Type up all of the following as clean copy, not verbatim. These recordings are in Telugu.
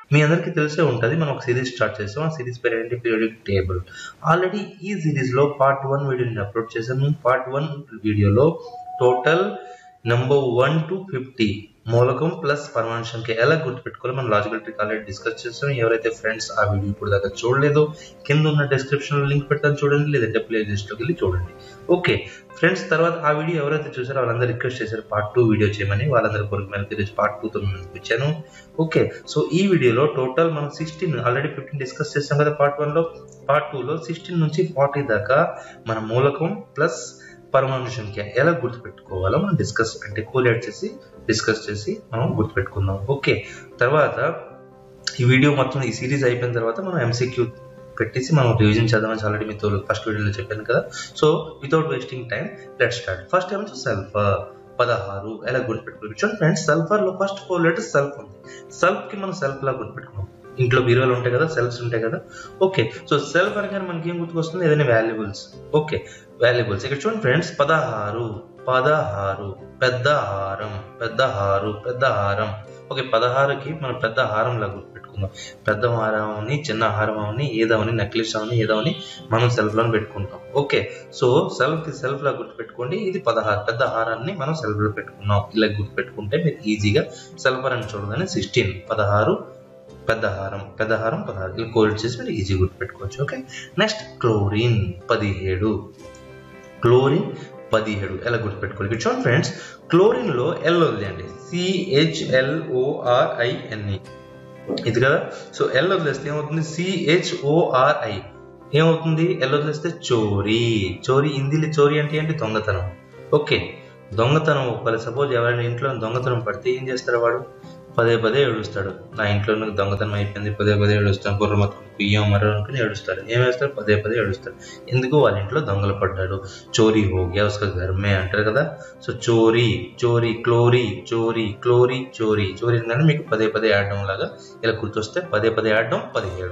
మీ అందరికీ తెలిసే ఉంటుంది. మనం ఒక సిరీస్ స్టార్ట్ చేసాం. ఆ సిరీస్ పేరు ఏంటి? Periodic table. ఆల్రెడీ ఈ సిరీస్లో పార్ట్ 1 వీడియోని అప్లోడ్ చేశాను. పార్ట్ 1 వీడియోలో టోటల్ నెంబర్ 1 to 50 మూలకం ప్లస్ పరమాణు సంఖ్య ఎలా గుర్తుపెట్టుకోవాలో మనం లాజికల్ ట్రిక్ ఆల్రెడీ డిస్కస్ చేస్తాం. ఎవరైతే ఫ్రెండ్స్ ఆ వీడియో ఇప్పుడు దాకా చూడలేదో కింద ఉన్న డిస్క్రిప్షన్లో లింక్ పెట్టాను చూడండి, లేదంటే ప్లే లిస్ట్లోకి వెళ్ళి చూడండి. ఓకే ఫ్రెండ్స్, తర్వాత ఆ వీడియో ఎవరైతే చూసారో వాళ్ళందరూ రిక్వెస్ట్ చేశారు పార్ట్ 2 వీడియో చేయమని. వాళ్ళందరి కొరకు మేము ఈరోజు పార్ట్ 2తో ఇచ్చాను. ఓకే, సో ఈ వీడియోలో టోటల్ మనం 16 ఆల్రెడీ 15 డిస్కస్ చేస్తాం కదా పార్ట్ 1లో. పార్ట్ 2లో 16 నుంచి 40 దాకా మన మూలకం ప్లస్ పరమాణు సంఖ్య ఎలా గుర్తుపెట్టుకోవాలో మనం కోరిలేట్ చేసి డిస్కస్ చేసి మనం గుర్తుపెట్టుకుందాం. ఓకే, తర్వాత ఈ వీడియో మొత్తం ఈ సిరీస్ అయిపోయిన తర్వాత మనం ఎంసీక్యూ పెట్టేసి మనం రివిజన్ చేద్దామని ఆల్రెడీ మీతో ఫస్ట్ వీడియోలో చెప్పాను కదా. So without wasting time let start. ఫస్ట్ ఏమో సల్ఫర్ 16 ఎలా గుర్తుపెట్టుకోవచ్చు. చూడండి ఫ్రెండ్స్, సల్ఫర్ లో ఫస్ట్ 4 లెటర్స్ సల్ఫ్ ఉంది. సల్ఫ్ కి మనం సెల్ఫ్ లా గుర్తుపెట్టుకున్నాం. ఇంట్లో బీరువాలు ఉంటాయి కదా, సెల్ఫ్స్ ఉంటాయి కదా. ఓకే, సో సెల్ఫ్ అనగానే మనకి ఏం గుర్తుకొస్తుంది? ఏదైనా వాల్యుబుల్స్. Okay, valuables. ఇక్కడ చూడండి ఫ్రెండ్స్, 16 పెద్ద హారం, పెద్ద హారం. ఓకే, 16కి మనం పెద్ద హారం లా గుర్తుపెట్టుకుందాం. పెద్ద హారం అవని, చిన్న హారం అవని, ఏదవని, నెక్లెస్ అవని, ఏదవని మనం సెల్ఫ్ లో పెట్టుకుంటాం. ఓకే, సో సెల్ఫ్ కి సెల్ఫ్ లా గుర్తుపెట్టుకోండి. ఇది 16 పెద్ద హారాన్ని మనం సెల్ఫ్ లో పెట్టుకున్నాం. ఇలా గుర్తుపెట్టుకుంటే మీరు ఈజీగా సల్ఫర్ అని చూడగానే 16 16 పెద్ద హారం 16 ఇలా కోల్డ్ చేసి మీరు ఈజీ గుర్తుపెట్టుకోవచ్చు. ఓకే, నెక్స్ట్ క్లోరిన్ 17 ఎలా గుర్తుపెట్టుకోవాలి. ఇక్కడ చూడండి ఫ్రెండ్స్, క్లోరిన్ లో ఎల్ వదిలేయండి, CHLORINE ఇది కదా. సో ఎల్ వదిలేస్తే ఏమవుతుంది? CHORI ఏమవుతుంది? ఎల్ వదిలేస్తే చోరీ. హిందీలో చోరీ అంటే ఏంటి? దొంగతనం. ఓకే, దొంగతనం. ఒకవేళ సపోజ్ ఎవరైనా ఇంట్లో దొంగతనం పడితే ఏం చేస్తాడు? వాడు పదే ఏడుస్తాడు. నా ఇంట్లో దొంగతనం అయిపోయింది, పదే ఏడుస్తాను, బుర్ర మొత్తం కుయ్యం మరో అనుకుని ఏడుస్తాడు. ఏం వేస్తాడు? పదే ఏడుస్తాడు. ఎందుకు? వాళ్ళ ఇంట్లో దొంగలు పడ్డాడు. చోరీ హో గయా ఉస్కా ఘర్ మే అంటారు కదా. సో చోరీ క్లోరీ అంటే మీకు పదే ఆడడం లాగా ఇలా గుర్తొస్తే పదే ఆడడం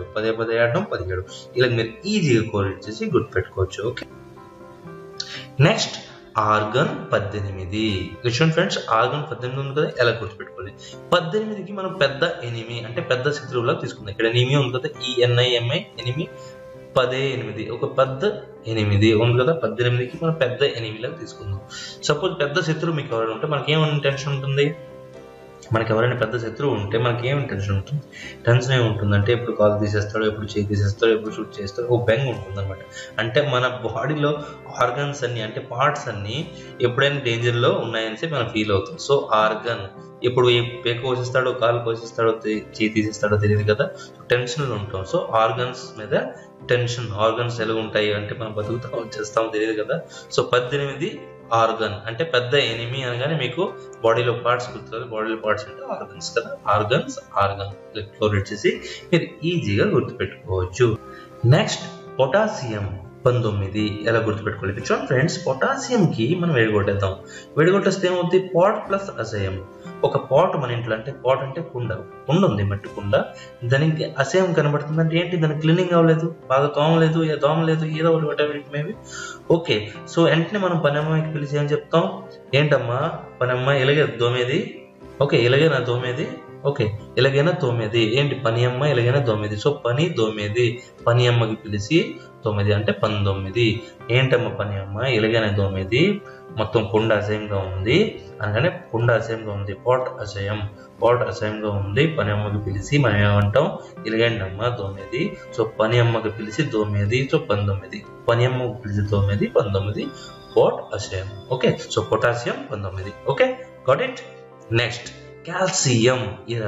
17 ఇలా మీరు ఈజీగా కోరిలేట్ చేసి గుర్తుపెట్టుకోవచ్చు. Okay, next argon 18. చూడండి ఫ్రెండ్స్, ఆర్గన్ 18 ఉంది కదా, ఎలా గుర్తుపెట్టుకోవాలి. 18కి మనం పెద్ద ఎనిమి అంటే పెద్ద శత్రువులా తీసుకుందాం. ఇక్కడ ఎనిమి ఉంది కదా, ENIMI ఎనిమి 18 ఒక పెద్ద 8 ఉంది కదా. 18కి మనం పెద్ద ఎనిమిలా తీసుకుందాం. సపోజ్ పెద్ద శత్రువు మీకు ఎవరైనా ఉంటే మనకి ఏమైనా టెన్షన్ ఉంటుంది? మనకి ఎవరైనా పెద్ద శత్రువు ఉంటే మనకి ఏమైనా టెన్షన్ ఉంటుంది? టెన్షన్ ఏముంటుందంటే ఎప్పుడు కాలు తీసేస్తాడో, ఎప్పుడు చేయి తీసేస్తాడో, ఎప్పుడు షూట్ చేస్తాడో, ఓ బెంగ ఉంటుంది అనమాట. అంటే మన బాడీలో ఆర్గన్స్ అన్ని అంటే పార్ట్స్ అన్ని ఎప్పుడైనా డేంజర్లో ఉన్నాయని మనం ఫీల్ అవుతాం. సో ఆర్గన్ ఎప్పుడు పేక కోసిస్తాడో, కాలు కోసిస్తాడో, చేయి తీసేస్తాడో తెలియదు కదా. టెన్షన్లో ఉంటాం. సో ఆర్గన్స్ మీద టెన్షన్. ఆర్గన్స్ ఎలా ఉంటాయి అంటే మనం బతుకుతాం చేస్తామో తెలియదు కదా. సో 18 ఆర్గన్ అంటే పెద్ద ఎనిమి అనగానే మీకు బాడీలో పార్ట్స్ గుర్తుంది. బాడీలో పార్ట్స్ అంటే ఆర్గన్స్ కదా. ఆర్గన్ క్లోరేట్ చేసి మీరు ఈజీగా గుర్తుపెట్టుకోవచ్చు. నెక్స్ట్ పొటాషియం 19 ఎలా గుర్తుపెట్టుకోవాలి. చూడండి ఫ్రెండ్స్, పొటాషియం కి మనం వేడిగొట్టేద్దాం. వేడిగొట్టేస్తే ఏమవుతుంది? పాట్ ప్లస్ అసయం. ఒక పాట్ మన ఇంట్లో అంటే పాట్ అంటే కుండ ఉంది, మట్టి కుండ. దానికి అసహ్యం కనబడుతుంది అంటే ఏంటి? దానికి క్లీనింగ్ అవ్వలేదు, బాగా దోమలేదు ఏదో ఒకటి మేబీ. ఓకే, సో వెంటనే మనం పని అమ్మాయికి పిలిచి ఏం చెప్తాం? ఏంటమ్మా పని అమ్మాయి ఇలాగే దోమేది. ఓకే, ఇలాగేనా దోమేది? ఓకే, ఇలాగైనా తోమేది. ఏంటి? పని అమ్మ ఇలాగైనా దోమేది. సో పని దోమేది. పని అమ్మకి పిలిచి 9 అంటే 19. ఏంటమ్మా పని అమ్మ ఇలాగైనా దోమేది, మొత్తం కుండ అసహ్యంగా ఉంది అనగానే కుండ అసహ్యంగా ఉంది, పాట్ అసహ్యంగా ఉంది. పని అమ్మకి పిలిచి మనం ఏమంటాం? ఇలాగేంటమ్మా దోమేది. సో పని అమ్మకి పిలిచి దోమేది. సో 19. పని అమ్మకి పిలిచి దోమేది 19, పాట్ అసహ్యం. Okay, so potassium 19. Okay, got it. Next calcium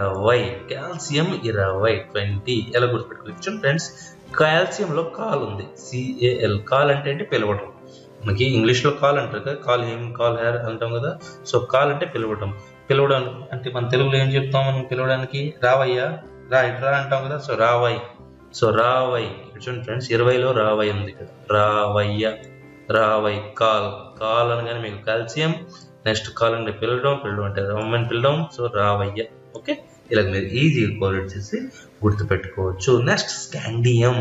20 ఎలా గుర్తుపెట్టుకోవచ్చు ఫ్రెండ్స్. కాల్షియం లో కాల్ ఉంది, CAL. కాల్ అంటే ఏంటి? పిలవటం. మనకి ఇంగ్లీష్ లో కాల్ అంటారు కదా, కాల్ హెయిర్ అంటాం కదా. సో కాల్ అంటే పిలవడం అంటే మన తెలుగులో ఏం చెప్తాం? మనం పిలవడానికి రావయ్యా, రా అంటాం కదా. సో రావయ్. చూడండి ఫ్రెండ్స్, 20లో రావయ్ ఉంది కదా, రావయ్. కాల్ అనగానే మీకు కాల్షియం. నెక్స్ట్ కాల్ అంటే పిలవడం అంటే అమ్మని పిలవడం. సో రావయ్య. ఓకే, ఇలా మీరు ఈజీగా కోరిలేట్ చేసి గుర్తుపెట్టుకోవచ్చు. నెక్స్ట్ స్కాండియం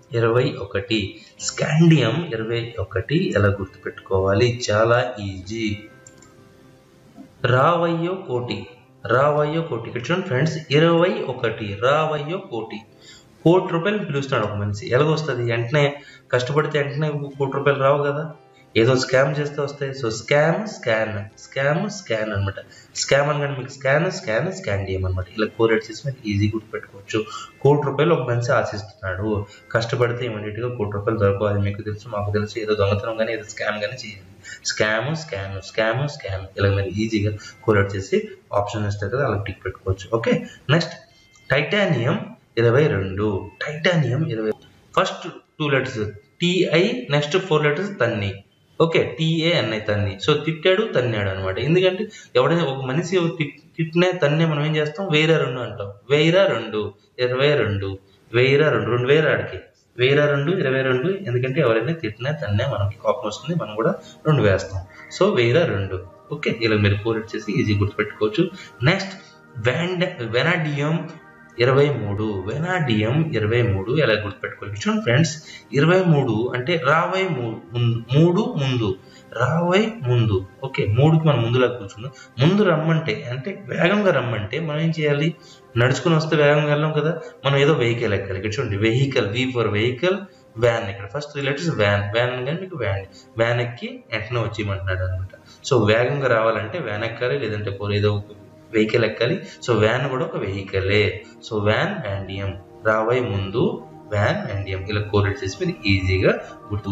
21 ఎలా గుర్తుపెట్టుకోవాలి? చాలా ఈజీ. రావయ్యో కోటి రావయ్యో కోటి. ఇక్కడ చూడండి ఫ్రెండ్స్, 21 రావయ్యో కోటి. ₹1,00,00,000 పిలుస్తాడు ఒక మనిషి. ఎలాగొస్తుంది? వెంటనే కష్టపడితే వెంటనే ₹1,00,00,000 రావు కదా, ఏదో స్కామ్ చేస్తే వస్తాయి. సో స్కామ్ అనమాట. స్కామ్ అనగానే మీకు స్కాన్ చేయమన్నమాట. ఇలా కోరిలేట్ మీరు ఈజీ గుర్తుపెట్టుకోవచ్చు. ₹1,00,00,000 ఒక మనిషి ఆశిస్తున్నాడు, కష్టపడితే ఇమీడియట్గా ₹1,00,00,000 దొరకాలి. మీకు తెలుసు, మాకు తెలుసు, ఏదో దొంగతనం కానీ ఏదో స్కామ్ కానీ చేయాలి. స్కామ్ ఇలా మీరు ఈజీగా కోరిలేట్ చేసి ఆప్షన్ ఇస్తారు కదా, అలా టిక్ పెట్టుకోవచ్చు. Okay, next titanium 22. Titanium 20. First 2 letters TI, next 4 letters తన్ని. ఓకే, TANI తన్ని. సో తిట్టాడు, తన్నాడు అనమాట. ఎందుకంటే ఎవడైనా ఒక మనిషి తిట్టినే తన్నే మనం ఏం చేస్తాం? 1002 అంటాం. 1002 22 1002 2000 ఆడికి 1002 22. ఎందుకంటే ఎవరైనా తిట్టినా తన్నే మనకి కోపం వస్తుంది, మనం కూడా 2 వేస్తాం. సో 1002. ఓకే, ఇలా మీరు కోరిలేట్ చేసి ఈజీ గుర్తుపెట్టుకోవచ్చు. Next vanadium 23. వెనాడియం 23 ఎలా గుర్తుపెట్టుకోవాలి? చూడండి ఫ్రెండ్స్, 23 అంటే రావై ముందు, రావై ముందు. ఓకే, 3కి మనం ముందులా కూర్చుందాం. ముందు రమ్మంటే అంటే వేగంగా రమ్మంటే మనం ఏం చేయాలి? నడుచుకుని వస్తే వేగంగా వెళ్ళాం కదా, మనం ఏదో వెహికల్ ఎక్కాలి. ఇక్కడ చూడండి, vehicle, V for vehicle, van. ఇక్కడ ఫస్ట్ 3 లెటర్స్ వ్యాన్ కానీ మీకు వ్యాన్ ఎక్కి వెంటనే వచ్చేయమంటున్నాడు అనమాట. సో వేగంగా రావాలంటే వ్యాన్ ఎక్కాలి, లేదంటే ఏదో వెహికల్ ఎక్కాలి. సో వ్యాన్ కూడా ఒక వెహికలే. సో వ్యాన్డియం, రావై ముందు వ్యాన్డియం. ఇలా కోరిలేట్ చేసి మీరు ఈజీగా గుర్తు.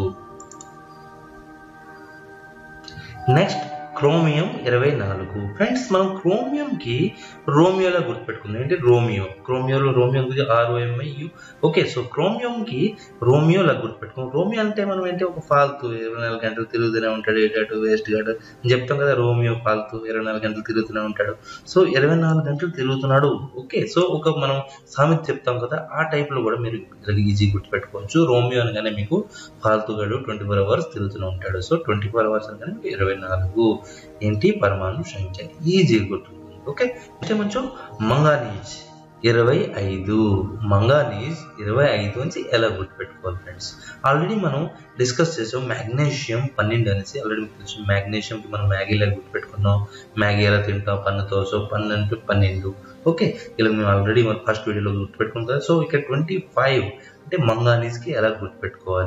Next chromium 24. ఫ్రెండ్స్, మనం క్రోమియంకి రోమియోలా గుర్తుపెట్టుకుందాం. ఏంటి? క్రోమియోలో ROMIU. ఓకే, సో క్రోమియంకి రోమియోలా గుర్తుపెట్టుకుందాం. రోమియో అంటే మనం ఏంటి? ఒక ఫాల్తూ 24 గంటలు తిరుగుతూనే ఉంటాడు, ఏటాడు వేస్ట్ గాడు అని చెప్తాం కదా. రోమియో ఫాల్తూ 24 గంటలు తిరుగుతూనే ఉంటాడు. సో 24 గంటలు తిరుగుతున్నాడు. ఓకే, సో ఒక మనం సామెత చెప్తాం కదా, ఆ టైప్లో కూడా మీరు ఈజీ గుర్తుపెట్టుకోవచ్చు. రోమియో అనగానే మీకు ఫాల్తూ గాడు 24 అవర్స్ తిరుగుతూనే ఉంటాడు. సో 24 అవర్స్ అనగానే 24 ఏంటి? పరమాణు సంఖ్య. ఈజీ గుర్తుంది. ఓకే, అంటే కొంచెం మంగానీస్ 25. మంగానీస్ 25 నుంచి ఎలా గుర్తుపెట్టుకోవాలి ఫ్రెండ్స్? ఆల్రెడీ మనం డిస్కస్ చేసాం. మ్యాగ్నీషియం 12 అనేసి ఆల్రెడీ మీకు తెలుసు. మ్యాగ్నీషియంకి మనం మ్యాగీలా గుర్తుపెట్టుకున్నాం. మ్యాగీ ఎలా తింటాం? పన్నుతో. సో 12. ఓకే, ఇలా మేము ఆల్రెడీ మన ఫస్ట్ వీడియోలో గుర్తుపెట్టుకున్నాం కదా. సో ఇక్కడ 25 అంటే మంగానీస్కి ఎలా గుర్తుపెట్టుకోవాలి?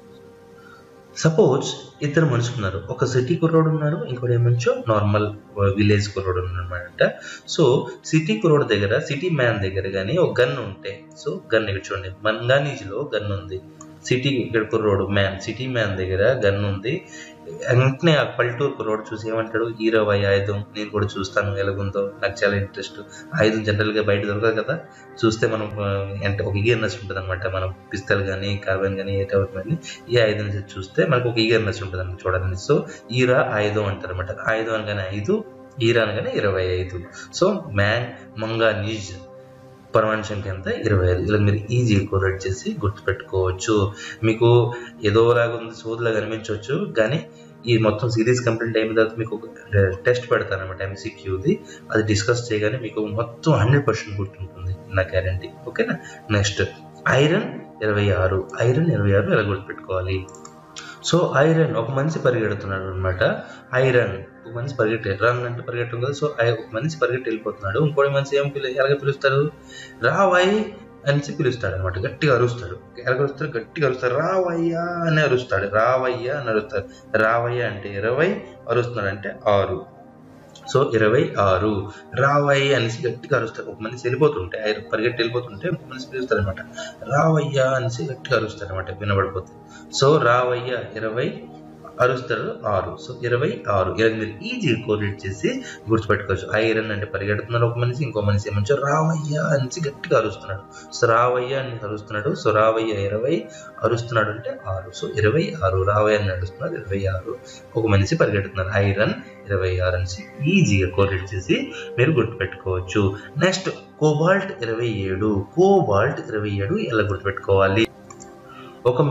సపోజ్ ఇద్దరు మనుషులు ఉన్నారు. ఒక సిటీ కుర్రోడు ఉన్నాడు, ఇంకోటి ఏమంచో నార్మల్ విలేజ్ కుర్రోడు అనమాట. సో సిటీ కుర్రోడు దగ్గర, సిటీ మ్యాన్ దగ్గర కానీ ఒక గన్ ఉంటే, సో గన్ ఇక్కడ చూడండి, మంగానీస్లో గన్ ఉంది. సిటీ ఇక్కడ కుర్రోడు సిటీ మ్యాన్ దగ్గర గన్ ఉంది. వెంటనే ఆ పల్లెటూరు కుర్రోడు చూసి ఏమంటాడు? 20 ఆయుధం, నేను కూడా చూస్తాను ఎలాగుందో, నాకు చాలా ఇంట్రెస్ట్. ఆయుధం జనరల్గా బయట దొరకదు కదా, చూస్తే మనం అంటే ఒక ఈగర్నెస్ ఉంటుంది అనమాట. మనం పిస్తల్ కానీ కార్బన్ కానీ కానీ ఈ ఆయుధం చూస్తే మనకు ఒక ఈగర్నెస్ ఉంటుంది అనమాట చూడాలని. సో ఆయుధం అంటారు అనమాట. ఆయుధం అనగానే 5, అనగానే 25. సో మంగానీస్ పరమాణు సంఖ్య ఎంత? 25. ఇలా మీరు ఈజీగా కోరిలేట్ చేసి గుర్తుపెట్టుకోవచ్చు. మీకు ఏదోలాగా ఉంది, సోదిలాగా అనిపించవచ్చు, కానీ ఈ మొత్తం సిరీస్ కంప్లీట్ అయిన తర్వాత మీకు టెస్ట్ పెడతాను అనమాట, MCQది. అది డిస్కస్ చేయగానే మీకు మొత్తం 100% గుర్తుంటుంది, నా గ్యారంటీ. ఓకేనా? Next iron 26. ఐరన్ 26 ఎలా గుర్తుపెట్టుకోవాలి? సో ఐరన్, ఒక మనిషి పరిగెడుతున్నాడు అనమాట. ఐరన్ ఒక మనిషి రన్ అంటే పరిగెట్టడం కదా. సో ఒక మనిషి పరిగెట్టి వెళ్ళిపోతున్నాడు. ఇంకోటి మనిషి ఎలాగ పిలుస్తారు? రావయ్ అనేసి పిలుస్తాడు అనమాట. గట్టిగా అరుస్తాడు. ఎలాగరుస్తాడు? గట్టిగా అరుస్తాడు. రావయ్యా అని అరుస్తాడు. రావయ్యా అని అరుస్తాడు. రావయ్య అంటే 20, అరుస్తున్నాడు అంటే 6. సో 26 రావయ్య అనేసి గట్టిగా అరుస్తాడు. ఒక మనిషి వెళ్ళిపోతుంటే, పరిగెట్టి వెళ్ళిపోతుంటే ఒక మనిషి పిలుస్తాడు అనమాట. రావయ్యా అనేసి గట్టిగా అరుస్తాడు అనమాట, వినబడిపోతుంది. సో రావయ్య 20, అరుస్తాడు 6. సో 26. ఇలా మీరు ఈజీ కోరిలేట్ చేసి గుర్తుపెట్టుకోవచ్చు. ఐరన్ అంటే పరిగెడుతున్నాడు ఒక మనిషి, ఇంకో మనిషి ఏమంటే రావయ్య అనేసి గట్టిగా అరుస్తున్నాడు. సో రావయ్య అని అరుస్తున్నాడు. సో రావయ్య 20, అరుస్తున్నాడు అంటే 6. సో 26 రావయ్య అని అరుస్తున్నాడు 26. ఒక మనిషి పరిగెడుతున్నారు. ఐరన్ 26 అనేసి ఈజీగా కోరిలేట్ చేసి మీరు గుర్తుపెట్టుకోవచ్చు. Next cobalt 27. కోబాల్ట్ 27 ఎలా గుర్తుపెట్టుకోవాలి? ఒక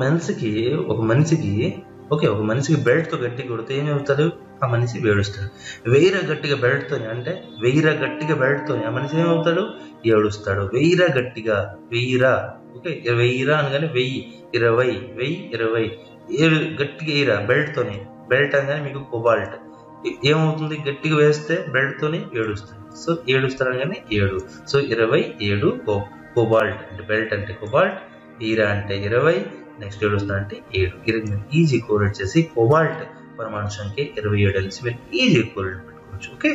మనిషికి బెల్ట్తో గట్టి కొడితే ఏమవుతాడు? ఆ మనిషి వేడుస్తాడు. గట్టిగా బెల్ట్తో అంటే గట్టిగా బెల్ట్తో ఆ మనిషి ఏమవుతాడు? ఏడుస్తాడు. గట్టిగా ఓకే, 1000 అనగానే 1000, 20, 1000, 20. గట్టిగా బెల్ట్తోని. బెల్ట్ అనగానే మీకు కోబాల్ట్. ఏమవుతుంది, గట్టిగా వేస్తే బ్రెడ్ తోని 7 వస్తుంది. సో 7 వస్తారని కానీ 7. సో 27 కోబాల్ట్ అంటే బెల్ట్ అంటే కోబాల్ట్, హీరా అంటే 20, నెక్స్ట్ 7 వస్తుంది అంటే 7. ఇది మీరు ఈజీ కోరేట్ చేసి కోబాల్ట్ పరమాణు సంఖ్య 27 అనేసి మీరు ఈజీ కోరేట్ పెట్టుకోవచ్చు. ఓకే,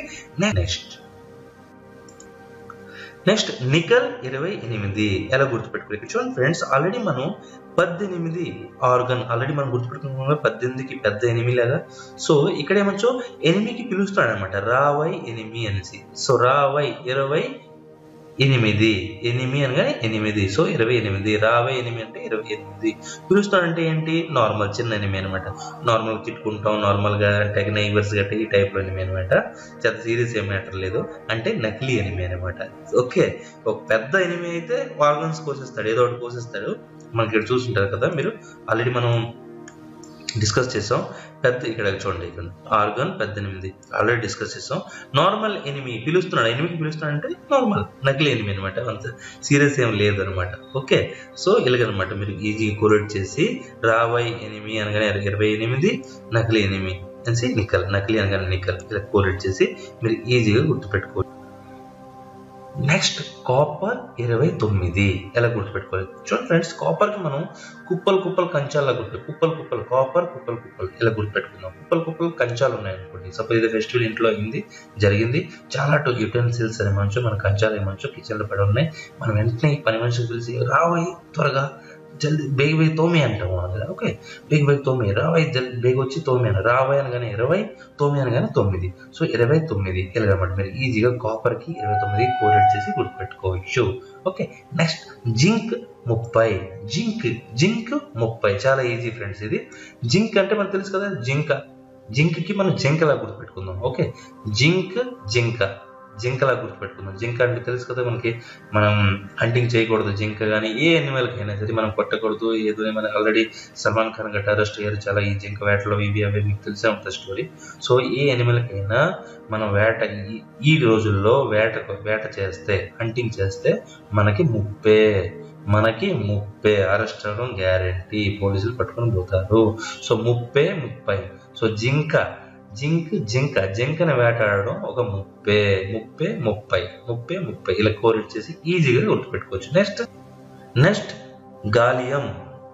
నెక్స్ట్ నికల్ 28 ఎలా గుర్తుపెట్టుకోవాలి చూడండి ఫ్రెండ్స్. ఆల్రెడీ మనం 18 ఆర్గన్ ఆల్రెడీ మనం గుర్తుపెట్టుకున్నాం 18కి పెద్ద ఎనిమి లాగా. సో ఇక్కడ ఏమొచ్చు ఎనిమికి పిలుస్తాడు అనమాట, రావై ఎనిమి అనేసి. సో రావై 28 ఎనిమి అనగానే 8. సో 28 రావై ఎనిమి అంటే 28. పిలుస్తాడంటే ఏంటి, నార్మల్ చిన్న ఎనిమి అనమాట. నార్మల్ తిట్టుకుంటాం, నార్మల్ గా అంటే నైబర్స్ గట్టి ఈ టైప్ లో ఎనిమి అనమాట. చాలా సీరియస్ ఏం మ్యాటర్ లేదు, అంటే నకిలీ ఎనిమి అనమాట. ఓకే, ఒక పెద్ద ఎనిమి అయితే ఆర్గన్స్ కోసేస్తాడు, ఏదో ఒకటి కోసేస్తాడు. మనకి ఇక్కడ చూస్తుంటారు కదా మీరు, ఆల్రెడీ మనం డిస్కస్ చేసాం. పెద్ద ఇక్కడ చూడండి, ఇక్కడ ఆర్గన్ 18 ఆల్రెడీ డిస్కస్ చేసాం. నార్మల్ ఎనిమి పిలుస్తున్నాడు, ఎనిమికి పిలుస్తున్నాడు అంటే నార్మల్ నకిలీ ఎనిమి అనమాట, అంత సీరియస్ ఏం లేదు అనమాట. ఓకే, సో ఇలాగనమాట మీరు ఈజీగా కోరేట్ చేసి రావై ఎనిమి అనగానే 28, నకిలీ ఎనిమి అనేసి నికల్, నకిలీ అనగానే నికల్, ఇలా కోరేట్ చేసి మీరు ఈజీగా గుర్తుపెట్టుకోవచ్చు. నెక్స్ట్ కాపర్ 29 ఎలా గుర్తుపెట్టుకోవాలి చూడండి ఫ్రెండ్స్. కాపర్ కి మనం కుప్పలు కంచాలా కుప్పలు కాపర్ కుప్పలు ఇలా గుర్తుపెట్టుకుందాం. కుప్పలు కంచాలు ఉన్నాయి అనుకోండి. సపోజ్ ఇది ఫెస్టివల్ ఇంట్లో జరిగింది, చాలా యూటెన్సిల్స్ ఏమొచ్చు, మన కంచాలు ఏమొచ్చు కిచెన్ లో పడి ఉన్నాయి. మనం వెంటనే పని మనిషిని పిలిచి రావై త్వరగా జల్దీ బేగ తోమి అంటాము. ఓకే, బేగ తోమి రావై జల్దీ బేగ వచ్చి తోమి అని, రావై అనగానే 20, తోమి అనగానే 9. సో 29 ఇలాగనమాట. మీరు ఈజీగా కాపర్ కి 29 కోరేట్ చేసి గుర్తుపెట్టుకోవచ్చు. Okay, next zinc 30. జింక్ 30 చాలా ఈజీ ఫ్రెండ్స్. ఇది జింక్ అంటే మనకు తెలుసు కదా, జింక్ కి మనం జింకలా గుర్తుపెట్టుకుందాం. ఓకే, జింకలా గుర్తుపెట్టుకుందాం. జింక అంటే తెలుసు కదా మనకి, మనం హంటింగ్ చేయకూడదు జింక కానీ ఏ ఎనిమల్కైనా సరే మనం కొట్టకూడదు. ఏదో మన ఆల్రెడీ సల్మాన్ ఖాన్ గట్ట అరెస్ట్ అయ్యారు చాలా ఈ జింక వేటలో, ఇవి అవి మీకు తెలిసే ఉంటుంది స్టోరీ. సో ఏ ఎనిమల్కైనా మనం ఈ రోజుల్లో వేట చేస్తే, హంటింగ్ చేస్తే మనకి 30 అరెస్ట్ అవ్వడం గ్యారంటీ, పోలీసులు పట్టుకొని పోతారు. సో 30. సో జింకని వేటాడడం ఒక 30 ఇలా కోరేట్ చేసి ఈజీగా గుర్తుపెట్టుకోవచ్చు. నెక్స్ట్ గాలియం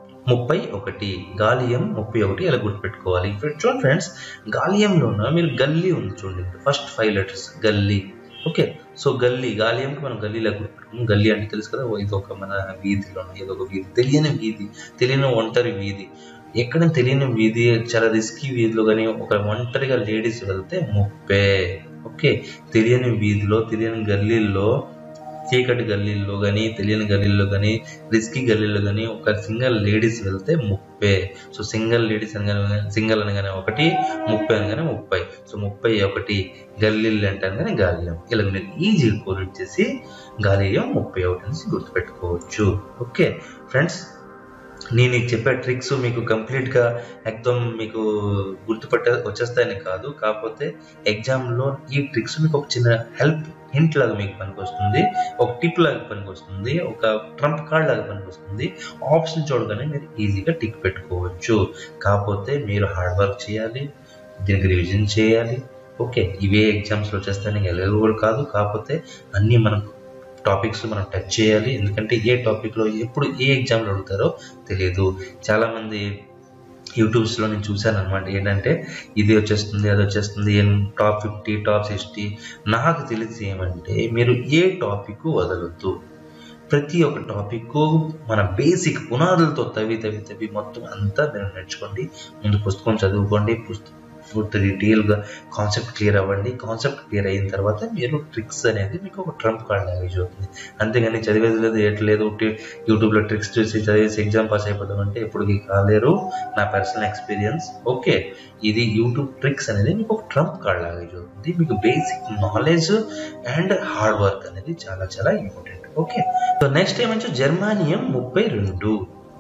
31 ఇలా గుర్తుపెట్టుకోవాలి. చూడండి ఫ్రెండ్స్, గాలియంలోన మీరు గల్లీ ఉంది చూడండి, ఫస్ట్ 5 letters గల్లీ. ఓకే, సో గాలియంకి మనం గల్లీలా గుర్తుపెట్టుకున్నాం. గల్లీ అంటే తెలుసు కదా, ఇది ఒక మన వీధిలో ఏదో ఒక వీధి, తెలియని ఒంటరి వీధి. ఎక్కడ తెలియని వీధి, చాలా రిస్కీ వీధిలో కానీ ఒక ఒంటరిగా లేడీస్ వెళ్తే 30. ఓకే, తెలియని వీధిలో, తెలియని గల్లీల్లో, చీకటి గల్లీల్లో కానీ, తెలియని గల్లీల్లో కానీ, రిస్కీ గల్లీల్లో కానీ ఒక సింగిల్ లేడీస్ వెళ్తే 30. సో సింగిల్ లేడీస్ అనగానే, సింగిల్ అనగానే 1, 30 అనగానే 30. సో 31 గల్లీలు అంటే అనగానే గాలియం. ఇలా మీరు ఈజీగా కోరేట్ చేసి గాలియం 31 అనేసి గుర్తుపెట్టుకోవచ్చు. ఓకే ఫ్రెండ్స్, నేను చెప్పే ట్రిక్స్ మీకు కంప్లీట్గా ఎక్దమ్ మీకు వచ్చేస్తాయని కాదు, కాకపోతే ఎగ్జామ్లో ఈ ట్రిక్స్ మీకు ఒక చిన్న హింట్ లాగా మీకు పనికొస్తుంది, ఒక టిప్ లాగా పనికొస్తుంది, ఒక ట్రంప్ కార్డ్ లాగా పనికొస్తుంది. ఆప్షన్ చూడగానే మీరు ఈజీగా టిక్ పెట్టుకోవచ్చు. కాకపోతే మీరు హార్డ్ వర్క్ చేయాలి, దీనికి రివిజన్ చేయాలి. ఓకే, ఇవే ఎగ్జామ్స్లో వచ్చేస్తాయని ఎలాగో కూడా కాదు, కాకపోతే అన్నీ మనం టాపిక్స్ మనం టచ్ చేయాలి. ఎందుకంటే ఏ టాపిక్లో ఎప్పుడు ఏ ఎగ్జామ్లో అడుగుతారో తెలియదు. చాలామంది యూట్యూబ్స్లో నేను చూశాను అనమాట, ఏంటంటే ఇది వచ్చేస్తుంది అది వచ్చేస్తుంది, టాప్ 50 టాప్ 60. నాకు తెలిసి ఏమంటే మీరు ఏ టాపిక్ వదలొద్దు, ప్రతి ఒక్క టాపిక్ మన బేసిక్ పునాదులతో తవ్వి మొత్తం అంతా మీరు నేర్చుకోండి. ముందు పుస్తకం చదువుకోండి, పూర్తి డీటెయిల్గా కాన్సెప్ట్ క్లియర్ అవ్వండి. కాన్సెప్ట్ క్లియర్ అయిన తర్వాత మీరు ట్రిక్స్ అనేది మీకు ఒక ట్రంప్ కార్డ్ లాంగ్వేజ్ అవుతుంది. అంతేగాని చదివేది లేదు ఏట్లేదు, యూట్యూబ్లో ట్రిక్స్ చూసి చదివేసి ఎగ్జామ్ పాస్ అయిపోతాం అంటే ఎప్పటికీ కాలేరు, నా పర్సనల్ ఎక్స్పీరియన్స్. ఓకే, ఇది యూట్యూబ్ ట్రిక్స్ అనేది మీకు ఒక ట్రంప్ కార్డ్ లాంగ్వేజ్ అవుతుంది. మీకు basic knowledge and hard work అనేది చాలా చాలా ఇంపార్టెంట్. ఓకే, సో నెక్స్ట్ ఏమంటే జర్మానియం 32.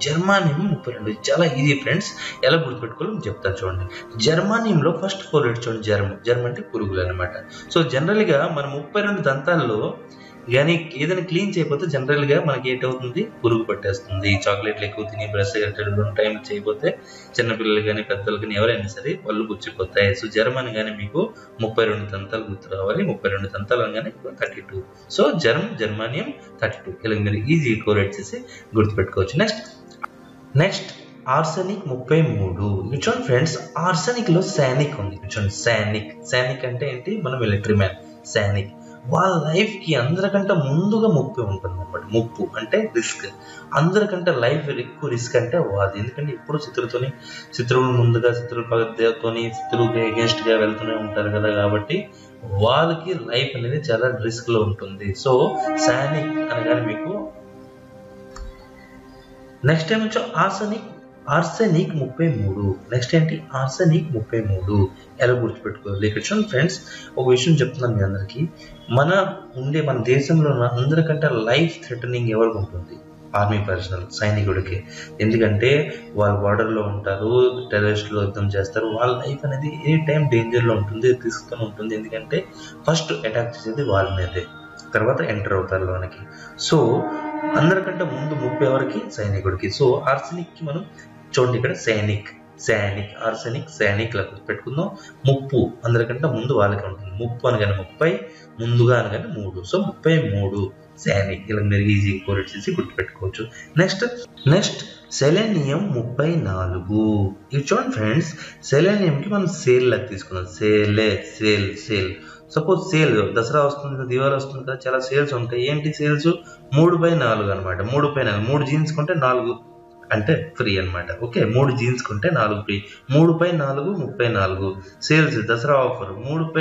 చాలా ఈజీ ఫ్రెండ్స్, ఎలా గుర్తుపెట్టుకోవాలో చెప్తాను చూడండి. జర్మానియంలో ఫస్ట్ 4 letters చూడండి. జర్మ అంటే పురుగులు అనమాట. సో జనరల్గా మన 32 దంతాల్లో కానీ ఏదైనా క్లీన్ చేయకపోతే జనరల్ గా మనకి ఏంటవుతుంది, పురుగు పట్టేస్తుంది. చాక్లెట్లు ఎక్కువ తిని బ్రష్ టైం చేయకపోతే చిన్నపిల్లలు కానీ పెద్దలు కానీ ఎవరైనా సరే పళ్ళు పుచ్చిపోతాయి. సో జ్వరం అనగానే మీకు 32 దంతాలు గుర్తు రావాలి. 32 దంతాలు అనగానే 32. So germanium 32. ఇలా మీరు ఈజీ కోరేట్ చేసి గుర్తుపెట్టుకోవచ్చు. Next arsenic 33. చూడండి ఫ్రెండ్స్, ఆర్సెనిక్ లో శానిక్ ఉంది. చూడండి శానిక్ అంటే ఏంటి, మన మిలిటరీ మ్యాన్ శానిక్. వాళ్ళ లైఫ్ కి అందరికంటే ముందుగా ముప్పు ఉంటుంది అనమాట. ముప్పు అంటే రిస్క్. అందరికంటే లైఫ్ ఎక్కువ రిస్క్ అంటే వాళ్ళది. ఎందుకంటే ఇప్పుడు శత్రువులు ముందుగా శత్రువుకి అగేన్స్ట్ గా వెళ్తూనే ఉంటారు కదా, కాబట్టి వాళ్ళకి లైఫ్ అనేది చాలా రిస్క్ లో ఉంటుంది. సో శానిక్ అనగానే మీకు నెక్స్ట్ టైం వచ్చి ఆర్సెనిక్ 33. నెక్స్ట్ ఏంటి, ఆర్సెనిక్ 33 ఎలా గుర్తుపెట్టుకోవాలి. ఇక్కడ చూడండి ఫ్రెండ్స్, ఒక విషయం చెప్తున్నాను మీ అందరికి. మన దేశంలో అందరికంటే లైఫ్ థ్రెటనింగ్ ఎవరికి ఉంటుంది, ఆర్మీ పర్సనల్ సైనికుడికి. ఎందుకంటే వాళ్ళు బార్డర్ లో ఉంటారు, టెర్రరిస్ట్ లో యుద్ధం చేస్తారు. వాళ్ళ లైఫ్ అనేది ఏ టైం డేంజర్ లో ఉంటుంది, రిస్క్ తో ఉంటుంది. ఎందుకంటే ఫస్ట్ అటాక్ చేసేది వాళ్ళ మీదే, తర్వాత ఎంటర్ అవుతారు లోనికి. సో అందరికంటే ముందు ముప్పు ఎవరికి, సైనికుడికి. సో ఆర్సెనిక్ కి మనం చూడండి ఇక్కడ ఆర్సెనిక్ లా పెట్టుకుందాం. ముప్పు అందరికంటే ముందు వాళ్ళకి ఉంటుంది. ముప్పు అనగానే 30, ముందుగా అనగానే 3. సో 33 శానిక్. ఇలా మీరు ఈజీ కోరేట్ చేసి గుర్తుపెట్టుకోవచ్చు. Next selenium 34. ఇది చూడండి ఫ్రెండ్స్, సెలేనియం కి మనం సేల్ లాగా తీసుకున్నాం. సేల్ సపోజ్ సేల్ దసరా వస్తుంది కదా, దివాళీ వస్తుంది కదా, చాలా సేల్స్ ఉంటాయి. ఏంటి సేల్స్, 3/4 అనమాట. 3/4 3 జీన్స్ కొంటే 4 అంటే ఫ్రీ అనమాట. ఓకే, 3 జీన్స్ కొంటే 4 free. 3/4 34 sales, Dasara offer.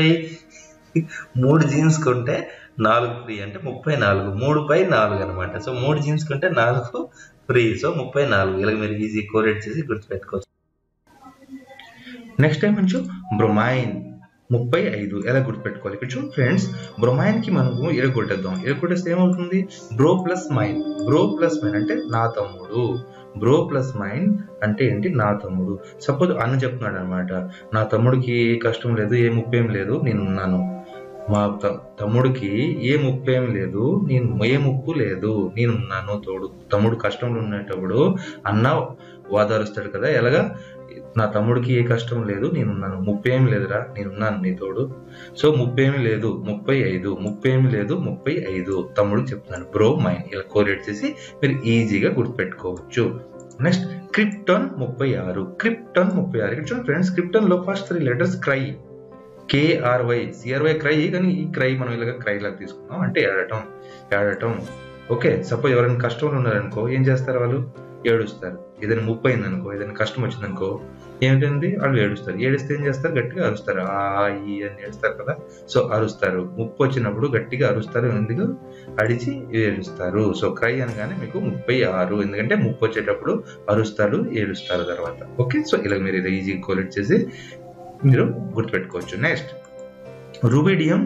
3 jeans కొంటే 4 ఫ్రీ అంటే 34. 3/4 అనమాట. సో 3 జీన్స్ కొంటే 4 ఫ్రీ. సో 34. ఇలా మీరు ఈజీ కోరేట్ చేసి గుర్తుపెట్టుకోవచ్చు. నెక్స్ట్ టైం నుంచి బ్రోమైన్ 35 ఎలా గుర్తుపెట్టుకోవాలి. ఇక్కడ చూడండి ఫ్రెండ్స్, బ్రోమైన్ కి మనము ఎరగొట్టేస్తే ఏమవుతుంది, బ్రో ప్లస్ మైన్ అంటే నా తమ్ముడు. బ్రో ప్లస్ మైన్ అంటే ఏంటి, నా తమ్ముడు. సపోజ్ అన్న చెప్తున్నాడు అనమాట, నా తమ్ముడికి ఏ కష్టం లేదు, ఏ ముప్పేం లేదు, నేనున్నాను. మా తమ్ముడికి ఏ ముప్పేం లేదు, ఏ ముప్పు లేదు, నేనున్నాను తోడు. తమ్ముడు కష్టంలో ఉండేటప్పుడు అన్న వాదారుస్తాడు కదా, ఎలాగా, నా తమ్ముడికి ఏ కష్టం లేదు, నేనున్నాను. ముప్పేం లేదురా, నేనున్నాను నీ తోడు. సో ముప్పేమి లేదు 35, ముప్పేమి లేదు 35 తమ్ముడు చెప్తున్నాను. Bro mine. ఇలా కోరేట్ చేసి మీరు ఈజీగా గుర్తుపెట్టుకోవచ్చు. Next krypton 36. ఇక్కడ చూడండి ఫ్రెండ్స్, క్రిప్టాన్ లో first 3 letters cry, KRY cry. కానీ ఈ క్రై మనం ఇలాగ క్రై లాగా తీసుకున్నాం, అంటే ఏడటం. ఓకే, సపోజ్ ఎవరైనా కష్టంలో ఉన్నారనుకో, ఏం చేస్తారు, వాళ్ళు ఏడుస్తారు. ఏదైనా ముప్పు అయిందనుకో, ఏదైనా కష్టం వచ్చిందనుకో, ఏమిటండి, వాళ్ళు ఏడుస్తారు. ఏడిస్తే ఏం చేస్తారు, గట్టిగా అరుస్తారు. ఈ అని ఏడుస్తారు కదా, సో అరుస్తారు. ముప్పు వచ్చినప్పుడు గట్టిగా అరుస్తారు, ఎందుకు, అడిచి ఏడుస్తారు. సో క్రై అనగానే మీకు 36. ఎందుకంటే ముప్పు వచ్చేటప్పుడు అరుస్తారు, ఏడుస్తారు తర్వాత. ఓకే, సో ఇలా మీరు ఈజీ కోలెక్ట్ చేసి మీరు గుర్తుపెట్టుకోవచ్చు. Next rubidium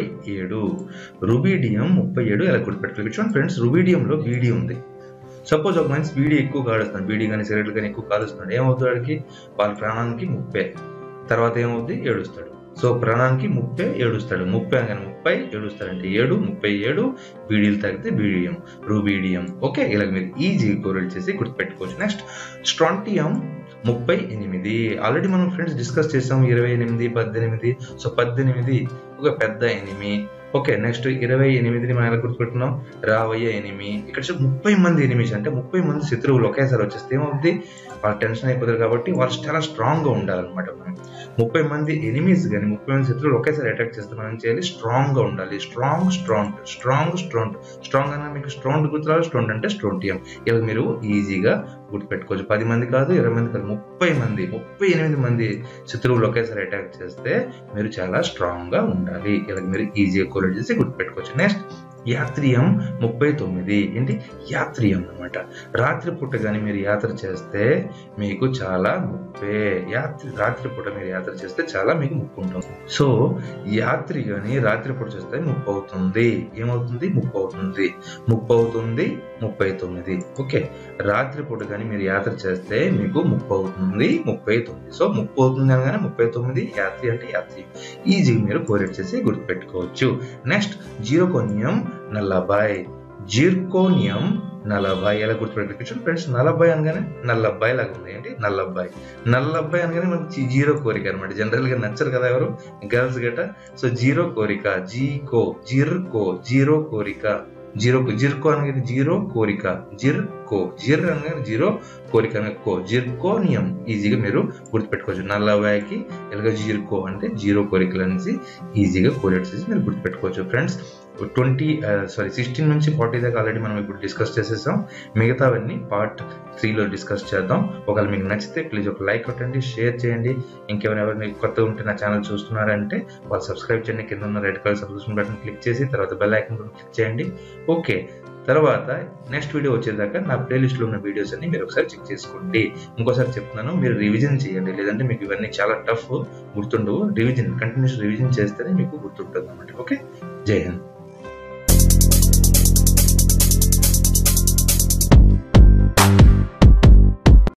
37. ఎలా గుర్తుపెట్టుకోవచ్చు. చూడండి ఫ్రెండ్స్, రుబిడియంలో బీడీ ఉంది. సపోజ్ ఒక మనిషి బీడీ ఎక్కువ కాలుస్తున్నాడు, బీడీ కానీ సిగరెట్లు కానీ ఎక్కువ కాలుస్తున్నాడు, ఏమవుతుంది వాడికి, వాళ్ళ ప్రాణానికి ముప్పే. తర్వాత ఏమవుతుంది, ఏడుస్తాడు. సో ప్రాణానికి ముప్పే, ఏడుస్తాడు. 30 అనగానే 30 ఏడుస్తాడంటే 7, 37 బీడీలు తాగితే బీడియం, రుబిడియం. ఓకే, ఇలా మీరు ఈజీ కోరేట్ చేసి గుర్తుపెట్టుకోవచ్చు. Next strontium 38. ఆల్రెడీ మనం ఫ్రెండ్స్ డిస్కస్ చేసాం 28, 18. సో 18 ఒక పెద్ద ఎనిమి. ఓకే, నెక్స్ట్ 28ని మనం ఎలా గుర్తుపెట్టుకున్నాం, రాబోయే ఎనిమి. ఇక్కడ 30 మంది ఎనిమిస్ అంటే 30 మంది శత్రువులు ఒకేసారి వచ్చేస్తే ఏమవుతుంది, వాళ్ళు టెన్షన్ అయిపోతారు. కాబట్టి వాళ్ళు చాలా స్ట్రాంగ్ గా ఉండాలన్నమాట. మనం 30 మంది ఎనిమీస్ కానీ 30 మంది శత్రువులు ఒకేసారి అటాక్ చేస్తే మనం చేయాలి, స్ట్రాంగ్ గా ఉండాలి. స్ట్రాంగ్ అన్న మీకు స్ట్రాంగ్ గుర్తురాలి. స్ట్రాంగ్ అంటే స్ట్రోంటియం. ఇలా మీరు ఈజీగా గుర్తుపెట్టుకోవచ్చు. 10 మంది కాదు, 20 మంది కాదు, 38 మంది శత్రువులు ఒకేసారి అటాక్ చేస్తే మీరు చాలా స్ట్రాంగ్ గా ఉండాలి. ఇలా మీరు ఈజీగా కోలెట్ చేసి గుర్తుపెట్టుకోవచ్చు. Next yttrium 39. ఏంటి, యాత్రియం అనమాట. రాత్రిపూట కానీ మీరు యాత్ర చేస్తే మీకు చాలా ముప్పే. రాత్రిపూట మీరు యాత్ర చేస్తే చాలా మీకు ముప్పు ఉంటుంది. సో యాత్రి కానీ రాత్రిపూట చేస్తే ముప్పు అవుతుంది. ఏమవుతుంది, ముప్పు అవుతుంది. 39. ఓకే, రాత్రిపూట కానీ మీరు యాత్ర చేస్తే మీకు ముప్పు అవుతుంది 39. సో ముప్పు అవుతుంది అనగానే 39. యాత్రి అంటే యాత్రి. ఈజీగా మీరు కోరేట్ చేసి గుర్తుపెట్టుకోవచ్చు. Next zirconium 40. జిర్కోనియం 40. ఎలా గుర్తుపెట్టుకోవచ్చు ఫ్రెండ్స్? 40 అనగానే నల్లబ్బాయి లాగా ఉంది ఏంటి? నల్లబ్బాయి. నల్లబ్బాయి అనగానే మనకి జీరో కోరిక అనమాట. జనరల్ గా నచ్చరు కదా ఎవరు గర్ల్స్ గట. సో జీరో కోరిక, జిర్కో జీరో కోరిక, జిర్కో అనగానే జీరో కోరిక, జిర్ అనగానే జీరో కోరిక కో, జిర్కోనియం ఈజీగా మీరు గుర్తుపెట్టుకోవచ్చు. 40కి ఎలాగ జిర్కో అంటే జీరో కోరికలు అనేసి ఈజీగా కోరిలేట్ చేసి మీరు గుర్తుపెట్టుకోవచ్చు ఫ్రెండ్స్. 16 నుంచి 40 దాకా ఆల్రెడీ మనం ఇప్పుడు డిస్కస్ చేసేసాం. మిగతావన్నీ పార్ట్ 3లో డిస్కస్ చేద్దాం. ఒకవేళ మీకు నచ్చితే ప్లీజ్ ఒక లైక్ కొట్టండి, షేర్ చేయండి. ఇంకెవరైనా కొత్తగా ఉంటే నా ఛానల్ చూస్తున్నారంటే వాళ్ళు సబ్స్క్రైబ్ చేయండి. కింద ఉన్న red colour subscription button click చేసి తర్వాత బెల్ ఐకాన్ క్లిక్ చేయండి. ఓకే, తర్వాత నెక్స్ట్ వీడియో వచ్చేదాకా నా ప్లేలిస్ట్లో ఉన్న వీడియోస్ అన్ని మీరు ఒకసారి చెక్ చేసుకోండి. ఇంకోసారి చెప్తున్నాను, మీరు రివిజన్ చేయండి, లేదంటే మీకు ఇవన్నీ చాలా టఫ్, గుర్తుండవు. కంటిన్యూస్ రివిజన్ చేస్తేనే మీకు గుర్తుంటుంది అన్నమాట. ఓకే, జై హింద్.